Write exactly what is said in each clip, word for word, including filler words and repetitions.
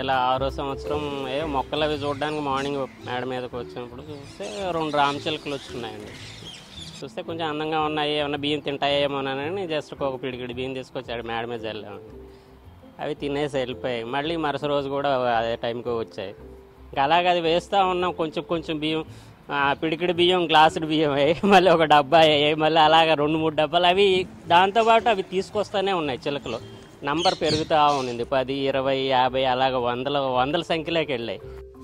ఇలా ఆరో సంవత్సరం ఏ మొక్కలు అవి చూడడానికి మార్నింగ్ మేడ మీదకి వచ్చినప్పుడు చూస్తే రెండు రామచిలుకలు వచ్చున్నాయండి. చూస్తే కొంచెం అందంగా ఉన్నాయి, ఏమన్నా బియ్యం తింటాయేమోనని జస్ట్ ఒక పిడికిడి బియ్యం తీసుకొచ్చాడు, మేడ మీద చల్లాము. అవి తినేసి వెళ్ళిపోయాయి. మళ్ళీ మరుసటి రోజు కూడా అదే టైంకి వచ్చాయి. ఇంకా అలాగే అది వేస్తూ ఉన్నాం, కొంచెం కొంచెం బియ్యం, పిడికిడి బియ్యం, గ్లాసుడు బియ్యం అయ్యి మళ్ళీ ఒక డబ్బా అయ్యాయి, మళ్ళీ అలాగే రెండు మూడు డబ్బాలు. అవి దాంతోపాటు అవి తీసుకొస్తూనే ఉన్నాయి. చిలుకలు నంబర్ పెరుగుతూ ఉంది, పది ఇరవై యాభై అలాగ వందల వందల సంఖ్యలోకి వెళ్ళాయి.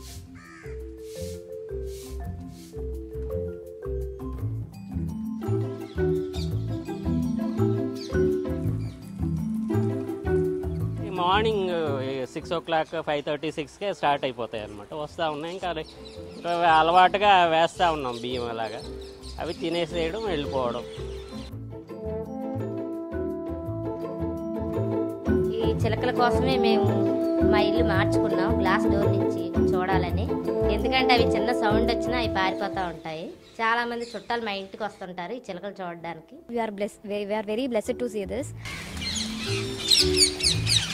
Morning six o'clock five thirty సిక్స్కే స్టార్ట్ అయిపోతాయి అన్నమాట. వస్తూ ఉన్నాయి. ఇంకా ఇంకా అలవాటుగా వేస్తూ ఉన్నాం బియ్యం అలాగా. అవి తినేసేయడం, వెళ్ళిపోవడం. ఈ చిలకల కోసమే మేము మా ఇల్లు మార్చుకున్నాం గ్లాస్ డోర్ నుంచి చూడాలని. ఎందుకంటే అవి చిన్న సౌండ్ వచ్చినా అవి పారిపోతూ ఉంటాయి. చాలా మంది చుట్టాలు మా ఇంటికి వస్తుంటారు ఈ చిలకలు చూడడానికి. We are blessed. We are very blessed to see this.